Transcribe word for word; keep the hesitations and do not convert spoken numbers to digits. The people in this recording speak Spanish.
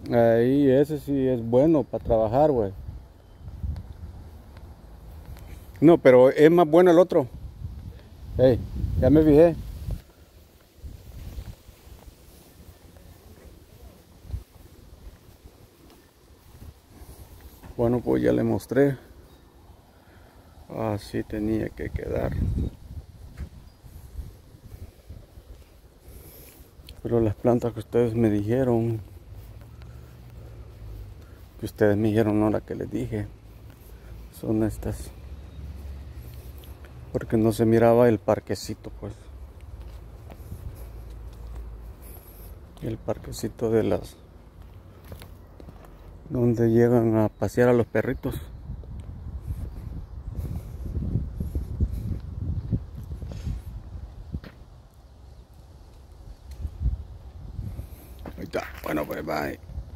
Ahí, ese sí es bueno para trabajar, güey. No, pero es más bueno el otro. Hey, ya me fijé. Bueno, pues ya le mostré. Así tenía que quedar. Pero las plantas que ustedes me dijeron, que ustedes me dijeron, no la que les dije, son estas. Porque no se miraba el parquecito, pues. El parquecito de las... donde llegan a pasear a los perritos. Ahí está. Bueno, pues bye.